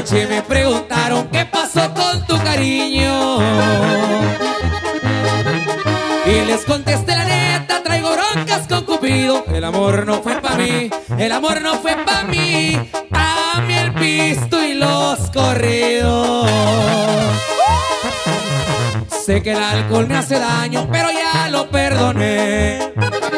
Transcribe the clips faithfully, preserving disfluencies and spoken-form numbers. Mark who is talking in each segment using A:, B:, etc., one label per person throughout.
A: Anoche me preguntaron qué pasó con tu cariño y les contesté la neta, traigo broncas con Cupido. El amor no fue pa' mí, el amor no fue pa' mí. A mí el pisto y los corridos. Sé que el alcohol me hace daño, pero ya lo perdoné.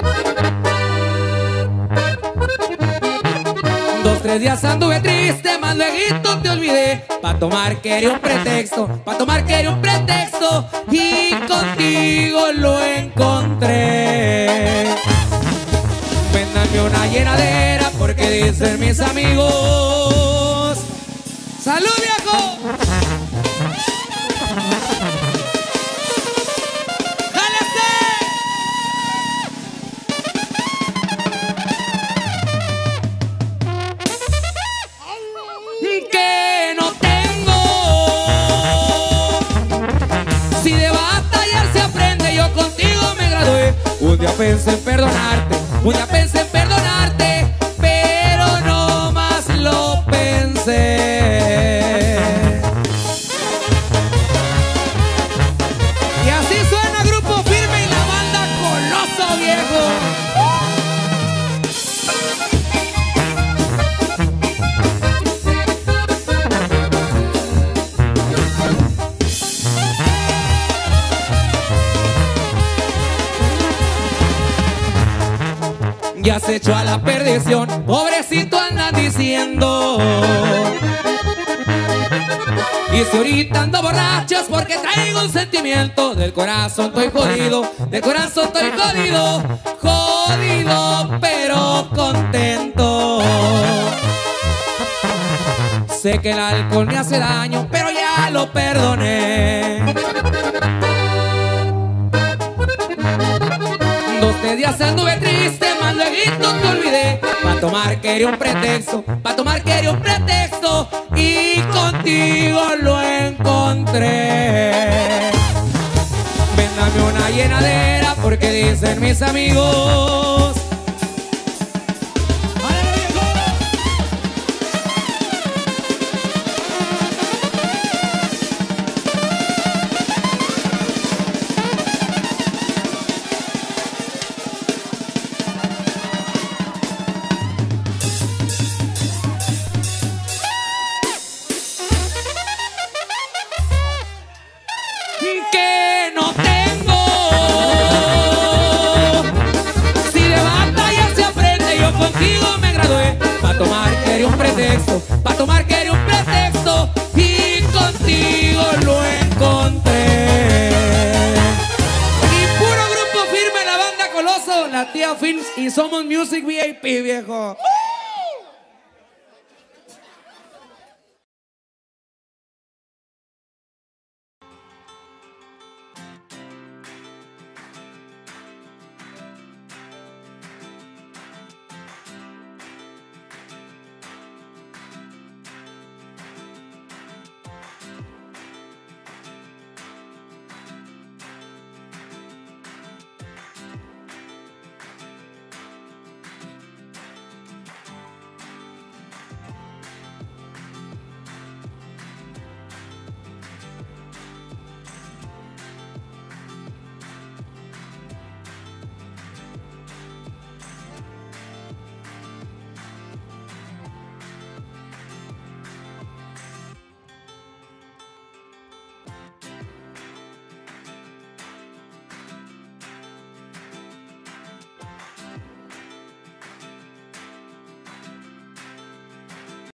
A: Dos, tres días anduve triste, más luego te olvidé. Pa' tomar quería un pretexto, pa' tomar quería un pretexto, y contigo lo encontré. Véndanme una llenadera porque dicen mis amigos. ¡Salud, viejo! Que no tengo. Si de batallar se aprende, yo contigo me gradué. Un día pensé en perdonarte, un día pensé en perdonarte, pero no más lo pensé. Y así suena Grupo Firme y la banda Coloso, viejo. Ya se echó a la perdición, pobrecito andan diciendo. Y si ahorita ando borracho es porque traigo un sentimiento. Del corazón estoy jodido, del corazón estoy jodido, jodido pero contento. Sé que el alcohol me hace daño, pero ya lo perdoné. Dos, tres días anduve triste, más luego te olvidé. Pa' tomar quería un pretexto, pa' tomar quería un pretexto, y contigo lo encontré. Véndame una llenadera porque dicen mis amigos. Que no tengo. Si de batalla se aprende, yo contigo me gradué. Pa' tomar quería un pretexto, pa' tomar quería un pretexto, y contigo lo encontré. Y puro Grupo Firme, la banda Coloso, la tía Fins y Somos Music V I P, viejo.